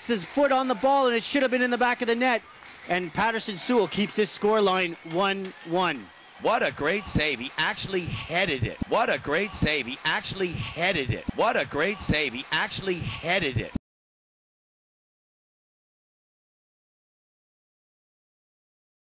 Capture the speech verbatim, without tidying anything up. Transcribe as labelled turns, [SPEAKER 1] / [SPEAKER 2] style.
[SPEAKER 1] gets his foot on the ball, and it should have been in the back of the net. And Patterson Sewell keeps this score line one one.
[SPEAKER 2] What a great save. He actually headed it. What a great save. He actually headed it. What a great save. He actually headed it.